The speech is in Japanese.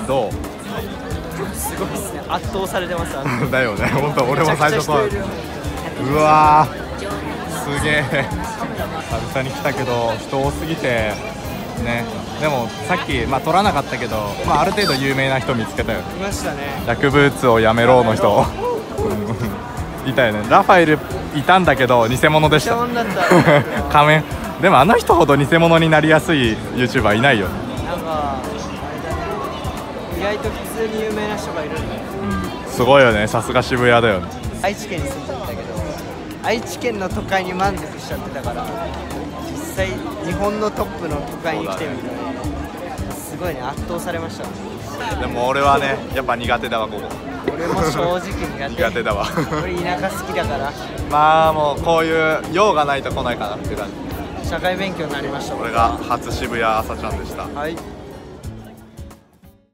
どう？ すごいですね。圧倒されてます。 だよね、本当俺も最初そう。うわー、すげえ。久々に来たけど人多すぎてね。でもさっき撮らなかったけど、ある程度有名な人見つけたよ。 いましたね。 薬物をやめろの人いたよね。ラファエルいたんだけど偽物でした。 偽物だった。 仮面。でもあの人ほど偽物になりやすい YouTuber いないよね。 なんか意外と普通に有名な人がいるんだよ。 すごいよね。さすが渋谷だよね。 愛知県に住んでたけど、愛知県の都会に満足しちゃってたから、実際日本のトップの都会に来てみたら、すごいね、圧倒されました。 でも俺はね、やっぱ苦手だわ、ここ。 俺も正直苦手だわ。 俺田舎好きだから。 まあもうこういう用がないと来ないかなって感じ。 社会勉強になりました。 これが初渋谷朝ちゃんでした。 はい。